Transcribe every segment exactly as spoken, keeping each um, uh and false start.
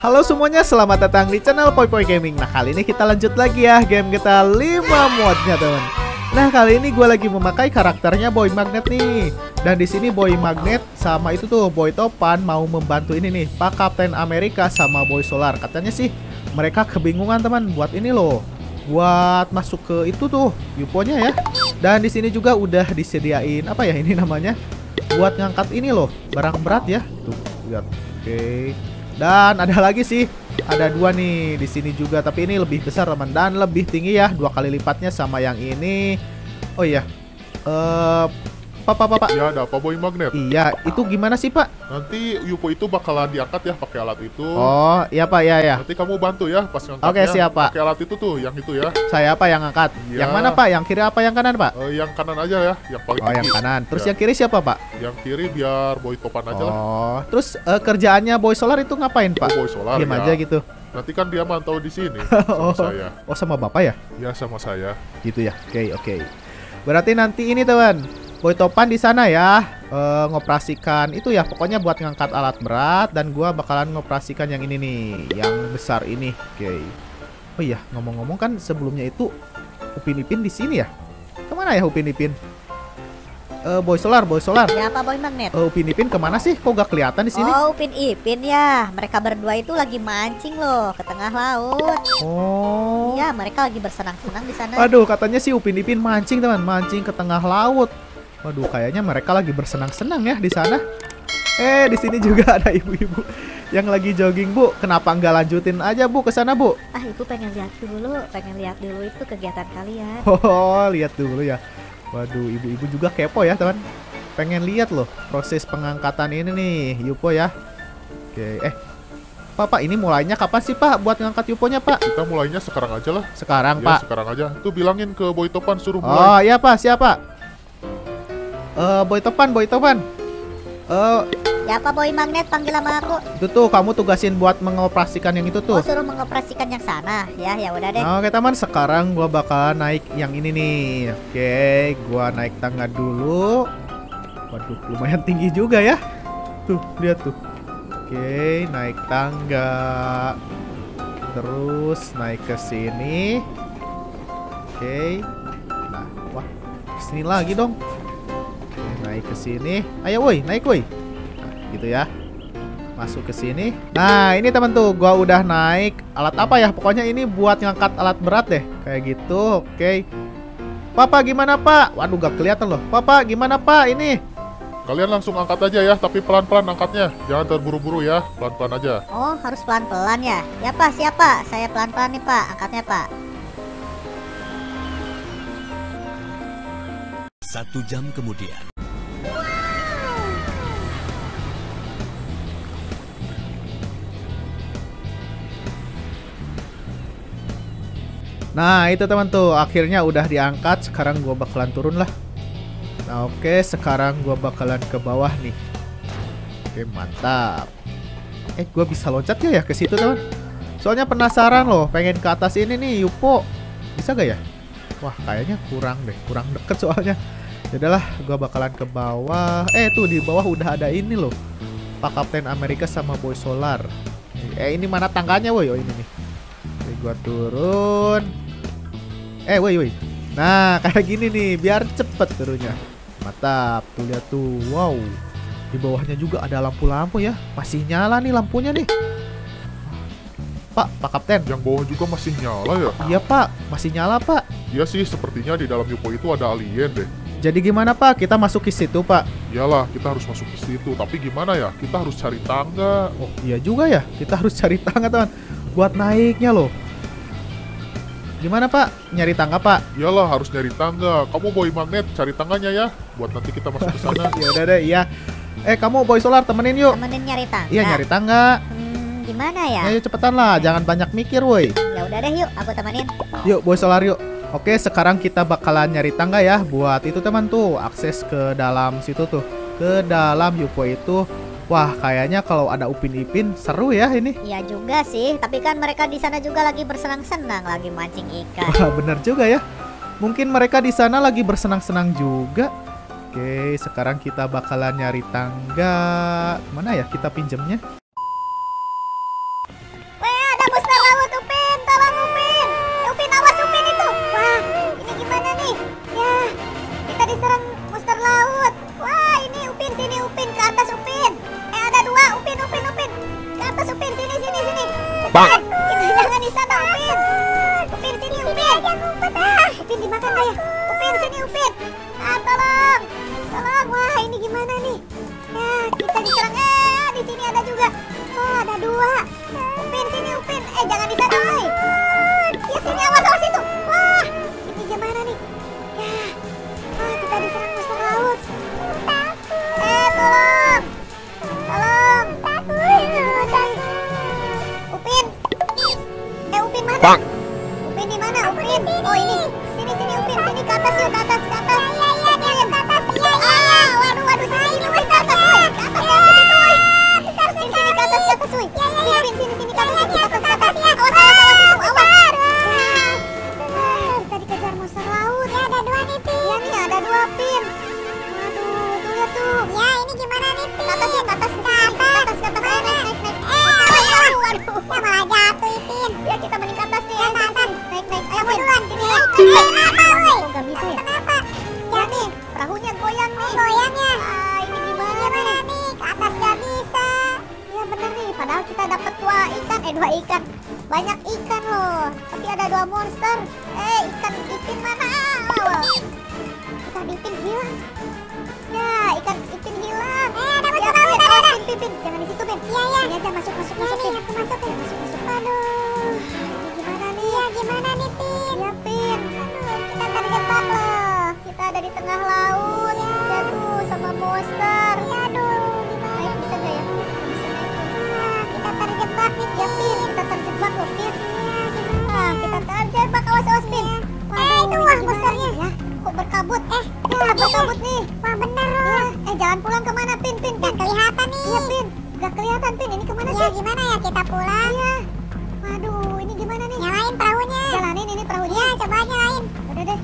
Halo semuanya, selamat datang di channel Poi Poi Gaming. Nah, kali ini kita lanjut lagi ya game kita lima modnya, teman. Nah, kali ini gue lagi memakai karakternya Boy Magnet nih. Dan di sini Boy Magnet sama itu tuh Boy Topan mau membantu ini nih, Pak Kapten Amerika sama Boy Solar. Katanya sih mereka kebingungan, teman, buat ini loh. Buat masuk ke itu tuh Yupo-nya ya. Dan di sini juga udah disediain apa ya ini namanya? Buat ngangkat ini loh, barang berat ya. Tuh, lihat. Oke. Dan ada lagi sih, ada dua nih di sini juga, tapi ini lebih besar, teman, dan lebih tinggi ya, dua kali lipatnya sama yang ini. Oh iya, eh, pak, pak, pak, ya ada apa Boy Magnet? Iya, itu gimana sih, Pak? Nanti Yupo itu bakalan diangkat ya pakai alat itu. Oh, iya Pak, ya ya. Nanti kamu bantu ya pas ngangkatnya. Oke, siap Pak. Pakai alat itu tuh, yang itu ya. Saya apa yang angkat? Ya. Yang mana Pak? Yang kiri apa yang kanan Pak? Uh, yang kanan aja ya, yang paling Oh, tinggi. yang kanan. Terus Ya. yang kiri siapa Pak? Yang kiri biar Boy Topan aja lah. Oh, terus eh, kerjaannya Boy Solar itu ngapain Pak? Oh, Boy Solar Diam ya. aja gitu. Nanti kan dia mantau di sini sama Oh. saya. Oh, sama Bapak ya? Ya sama saya. Gitu ya. Oke, oke. Berarti nanti ini, teman, Boy Topan di sana ya, eh, ngoperasikan itu ya, pokoknya buat ngangkat alat berat, dan gua bakalan ngoperasikan yang ini nih, yang besar ini. Oke. Oh iya, ngomong-ngomong kan sebelumnya itu Upin Ipin di sini ya. Kemana ya Upin Ipin? Eh, Boy Solar, Boy Solar. Ya apa Boy Magnet? Eh, Upin Ipin kemana sih? Kok gak kelihatan di sini? Oh, Upin Ipin ya. Mereka berdua itu lagi mancing loh ke tengah laut. Oh. Iya, mereka lagi bersenang-senang di sana. Aduh, katanya sih Upin Ipin mancing, teman, mancing ke tengah laut. Waduh, kayaknya mereka lagi bersenang-senang ya di sana. Eh, di sini juga ada ibu-ibu yang lagi jogging, Bu. Kenapa nggak lanjutin aja, Bu, ke sana, Bu? Ah, Ibu pengen lihat dulu, pengen lihat dulu itu kegiatan kalian. Oh, lihat dulu ya. Waduh, ibu-ibu juga kepo ya, teman. Pengen lihat loh proses pengangkatan ini nih, Yupo ya. Oke, eh. Pak, Pak, ini mulainya kapan sih, Pak, buat ngangkat Yuponya, Pak? Kita mulainya sekarang aja lah. Sekarang, Ya, Pak. sekarang aja. Tuh bilangin ke Boy Topan suruh mulai. Oh, iya, Pak, siapa? Eh, Boy Topan, Boy Topan. Eh, Ya apa Boy Magnet, panggil sama aku. itu tuh kamu tugasin buat mengoperasikan yang itu Oh, tuh. suruh mengoperasikan yang sana. Ya, ya udah deh. Nah, oke teman, sekarang gua bakal naik yang ini nih. Oke, gua naik tangga dulu. Waduh, lumayan tinggi juga ya. Tuh, lihat tuh. Oke, naik tangga. Terus naik ke sini. Oke. Nah, wah, kesini lagi dong. Oke, naik ke sini. Ayo woi, naik woi. Gitu ya, masuk ke sini. Nah, ini teman tuh, gua udah naik alat apa ya, pokoknya ini buat ngangkat alat berat deh, kayak gitu. Oke, Papa gimana Pak? Waduh, gak kelihatan loh. Papa gimana Pak? Ini Kalian langsung angkat aja ya, tapi pelan-pelan angkatnya. Jangan terburu-buru ya, pelan-pelan aja. Oh, harus pelan-pelan ya. Ya Pak, siapa? Saya pelan-pelan nih Pak, angkatnya Pak. Satu jam kemudian. Nah, itu teman tuh, akhirnya udah diangkat. Sekarang gua bakalan turun lah. Nah, oke, sekarang gua bakalan ke bawah nih. Oke, mantap. Eh, gua bisa loncat gak ya ke situ, teman? Soalnya penasaran loh, pengen ke atas ini nih, Yupo. Bisa gak ya? Wah, kayaknya kurang deh, kurang deket soalnya. Yaudahlah, gua bakalan ke bawah. Eh, tuh di bawah udah ada ini loh, Pak Kapten Amerika sama Boy Solar. Eh, ini mana tangganya, woi? Oh, ini nih. Oke, gua turun. Eh, woi, woi. Nah, kayak gini nih, biar cepet turunnya. Mantap, tuh lihat tuh. Wow. Di bawahnya juga ada lampu-lampu ya. Masih nyala nih lampunya nih. Pak, Pak Kapten. Yang bawah juga masih nyala ya? Iya, Pak. Masih nyala, Pak. Iya sih, sepertinya di dalam Yupo itu ada alien deh. Jadi gimana, Pak? Kita masuk ke situ, Pak? Iyalah, kita harus masuk ke situ. Tapi gimana ya? Kita harus cari tangga. Oh, iya juga ya. Kita harus cari tangga, teman. Buat naiknya loh. Gimana, Pak? Nyari tangga, Pak? Iyalah, harus nyari tangga. Kamu Boy Magnet, cari tangganya ya. Buat nanti kita masuk ke sana. Ya udah deh, iya. Eh, kamu Boy Solar temenin yuk. Temenin nyari tangga. Iya, nyari tangga. Hmm, gimana ya? Ayo cepetan lah, jangan banyak mikir, woi. Ya udah deh, yuk aku temenin. Yuk, Boy Solar yuk. Oke, sekarang kita bakalan nyari tangga ya. Buat itu teman tuh, akses ke dalam situ tuh. Ke dalam Yupo itu. Wah, kayaknya kalau ada Upin Ipin seru ya ini. Iya juga sih, tapi kan mereka di sana juga lagi bersenang-senang, lagi mancing ikan. Wah, bener juga ya. Mungkin mereka di sana lagi bersenang-senang juga. Oke, sekarang kita bakalan nyari tangga. Mana ya kita pinjemnya? ngumpet ah. Upin dimakan gak ya? Upin sini Upin. Ah tolong, tolong. Wah ini gimana nih? Ya kita diserang. Eh di sini ada juga. Wah ada dua. Upin sini Upin. Eh jangan di sana woy. Ya sini awas awas itu. Wah ini gimana nih? Ya, wah kita diserang monster laut. Eh tolong, tolong. Upin. Eh Upin mana? Upin di mana? Upin. Oh ini. Sini sini Upin. Sini ke atas yuk, ke atas, ke atas. Iya iya dia ke atas. Iya iya. Ah, waduh waduh sini sini Upin ke atas woy. Ke atas ya situ woy. Sini sini ke atas ke atas woy. Upin sini sini ke atas ke atas ke atas. Awas awas awas itu awas. Kita dikejar monster laut. Ya ada dua nih Pin. Iya nih ada dua Pin. Waduh tuh lihat tuh. Ya ini gimana nih Pin? Ke atas ya ke atas ke atas ke atas ke atas. Naik naik naik. Eh waduh waduh. Ya malah jatuh Pin. Ya kita balik ke atas nih. Ke atas. Naik naik. Ayo duluan sini ya. Kok nggak bisa ya? Kenapa? Ya nih perahunya goyang nih. Goyang ya. Ah ini gimana nih? Ke atas nggak bisa. Ya bener nih. Padahal kita dapat dua ikan. Eh dua ikan. Banyak ikan loh. Tapi ada dua monster. Eh ikan Ipin mana? Ikan Ipin hilang. Ya ikan Ipin hilang. Eh ada monster laut. Ada ada. Pin Pin jangan di situ Pin. Iya iya. Sini aja masuk masuk masuk Pin. Aku masuk Pin. Masuk masuk. Aduh. Ini gimana nih? Ya gimana nih Pin? Ya Pin. Aduh kita terjebak loh. Kita ada di tengah laut. Ya tuh sama monster. Ya aduh. Gimana? Naik bisa nggak ya? Bisa naik. Nah, kita terjebak nih ya Pin. Kita terjebak loh Pin. Nah kita terjebak. Awas awas Pin. Eh itu wah monsternya. Ya kok berkabut? Eh ya berkabut nih. Wah bener loh. Eh jangan pulang kemana Pin Pin? Gak kelihatan nih. Iya Pin. Gak kelihatan Pin. Ini kemana sih? Ya gimana ya kita pulang? Iya. Waduh ini gimana nih? Nyalain perahunya. Jalanin ini perahunya. Ya coba nyalain. Udah deh.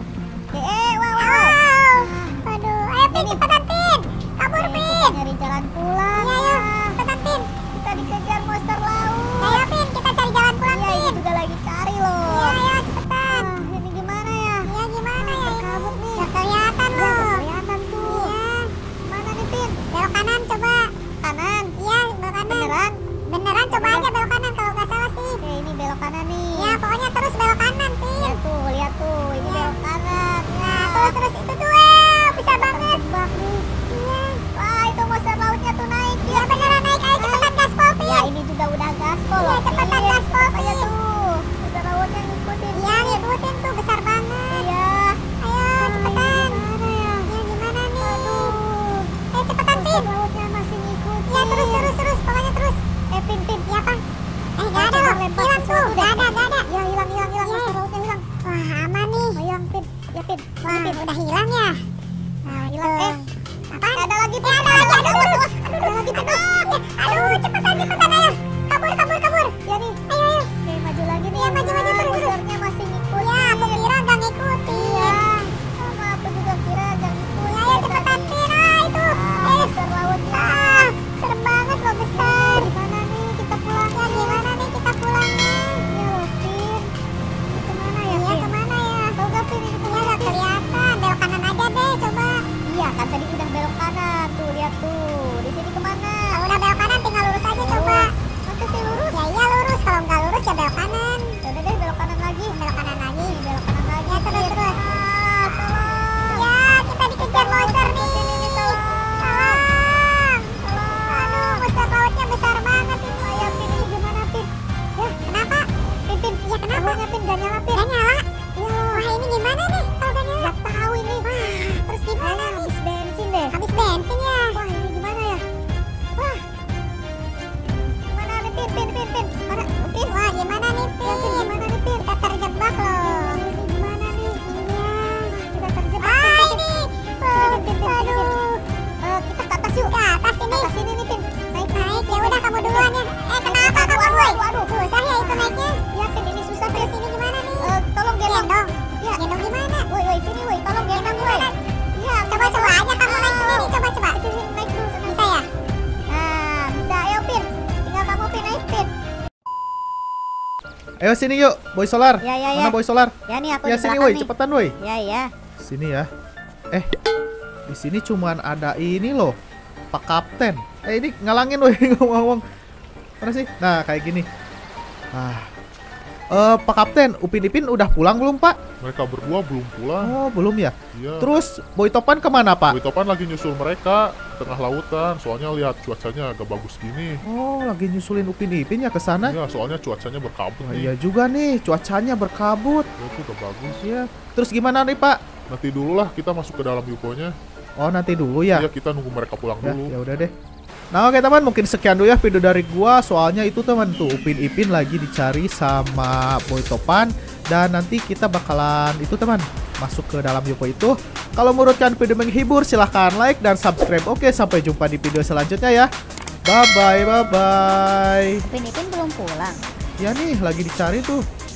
Eh wah wah. Wow. Aduh. Ayo Pin cepetan Pin. Kabur Pin. Nyari jalan pulang. Iya ayo. Cepetan Pin. Kita dikejar monster laut. Ayo Pin kita cari jalan pulang Pin. Iya ini juga lagi cari loh. Iya ayo cepetan. Ah, ini gimana ya? Iya gimana ya? Kabut nih. Gak kelihatan loh. Gak kelihatan tuh. Iya. Mana nih Pin? Belok kanan coba. Kanan? Iya belok kanan. Beneran? Beneran coba aja belok kanan kalau nggak salah sih. Oke ini belok kanan nih. Ya pokoknya terus belok kanan Pin. Ya tuh lihat tuh ini belok kanan. Nah terus terus itu tuh wow, bisa banget. Terjebak nih. Iya. Wah itu monster lautnya tuh naik. Iya beneran naik. Ayo cepetan gaspol Pin. Ya ini juga udah gaspol. Iya cepetan gaspol Pin. Ayo tuh monster lautnya ngikutin. Iya ngikutin tuh besar banget. Iya. Ayo cepetan. Mana ya? Ya gimana nih? Aduh. Eh cepetan Pin. Monster lautnya masih ngikutin. Ya terus terus terus pokoknya terus. Eh Pin Pin ya Pak. Eh gak ada loh. Hilang tuh. Gak ada gak ada. Ya hilang hilang hilang. Monster lautnya hilang. Wah aman nih. Hilang Pin. Ya Pin. Wah Pin udah hilang ya. Nah hilang. Eh apaan? Ada lagi Pin. Ada lagi. Ada awas awas. Aduh ada lagi Pin. Aduh cepetan cepetan ayo. Kabur kabur kabur. Ya nih. Ayo ayo. Oke maju lagi nih. Ya maju maju terus. Monsternya masih ngikutin. Ya aku kira gak ngikutin. Ya. Sama aku juga kira gak ngikutin. Ayo cepetan Pin. Ah itu. Eh monster lautnya. Ah serem banget loh besar. Gimana nih kita pulangnya? Gimana nih kita pulangnya? Ya loh Pin. Ini kemana ya? Iya kemana ya? Tau gak Pin ini kemana? Gak kelihatan. Belok kanan aja deh coba. Iya kan tadi udah belok kanan. Tuh lihat tuh. Di sini kemana? Kalau udah belok kanan tinggal lurus aja coba. Masa sih lurus? Ya iya lurus. Kalau nggak lurus ya belok kanan. Udah deh belok kanan lagi. Belok kanan lagi. Belok kanan lagi. Ya terus terus. Ah, tolong. Ya kita dikejar monster nih. Ini tolong. Tolong. Aduh monster lautnya besar banget ini. Ayo Pin ini gimana Pin? Ya kenapa? Pin Pin. Ya kenapa? Apanya Pin? Gak nyala Pin. Gak nyala? Ya. Wah ini gimana nih kalau gak nyala? Gak tahu ini. Wah terus gimana nih? Habis bensin deh. Habis bensin ya. Wah ini gimana ya? Wah. Gimana nih Pin Pin Pin Pin? Mana? Pin. Wah gimana nih Pin? Ya, Pin gimana nih Pin? Kita terjebak loh. Ini gimana nih? Iya. Kita terjebak. Ah ini. Pin Pin Pin. Aduh. Uh, kita ke atas yuk. Ke atas ini. Ke atas sini nih Pin. Naik naik. Ya udah kamu duluan ya. Eh kenapa kamu duluan? Waduh. Susah ya itu naiknya. Ya Pin ini susah Pin. Sini gimana nih? Uh, tolong gendong. Gendong. Ya. Gendong gimana? Woi woi sini woi. Tolong gendong woi. Ya. Coba coba aja kamu naik sini nih. Coba coba. Sini naik dulu. Bisa ya? Nah bisa. Ayo Pin. Tinggal kamu Pin naik Pin. Ayo sini yuk, Boy Solar. Ya ya ya. Mana Boy Solar? Ya nih aku Ya di sini belakang woi, nih. cepetan woi. Ya ya. Sini ya. Eh, di sini cuman ada ini loh, Pak Kapten. Eh ini ngalangin woi ngomong-ngomong. Mana sih? Nah kayak gini. Ah, Eh, Pak Kapten, Upin Ipin udah pulang belum, Pak? Mereka berdua belum pulang. Oh, belum ya. Iya. Terus Boy Topan kemana, Pak? Boy Topan lagi nyusul mereka tengah lautan. Soalnya lihat cuacanya agak bagus gini. Oh, lagi nyusulin Upin Ipin ya ke sana? Iya, soalnya cuacanya berkabut Oh, nih. iya juga nih, cuacanya berkabut. Ya, itu udah bagus. Iya. Terus gimana nih, Pak? Nanti dulu lah kita masuk ke dalam Yuko-nya. Oh, nanti dulu ya. Iya, kita nunggu mereka pulang Ya, dulu. ya udah deh. Nah, oke teman, mungkin sekian dulu ya video dari gua. Soalnya itu teman tuh Upin Ipin lagi dicari sama Boy Topan, dan nanti kita bakalan itu teman masuk ke dalam Yuko itu. Kalau menurut kalian video menghibur, silahkan like dan subscribe. Oke, sampai jumpa di video selanjutnya ya. Bye bye, bye bye. Upin Ipin belum pulang. Ya nih, lagi dicari tuh.